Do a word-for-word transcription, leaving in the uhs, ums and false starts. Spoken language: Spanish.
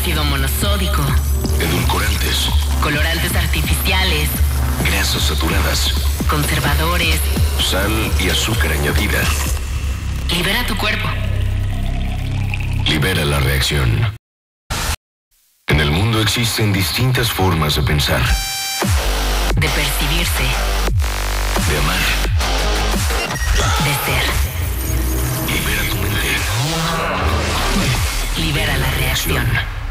ácido monosódico, edulcorantes, colorantes artificiales, grasas saturadas, conservadores, sal y azúcar añadida. Libera tu cuerpo. Libera la reacción. En el mundo existen distintas formas de pensar, De percibirse, de amar. de ser. Libera tu mente. Libera la reacción.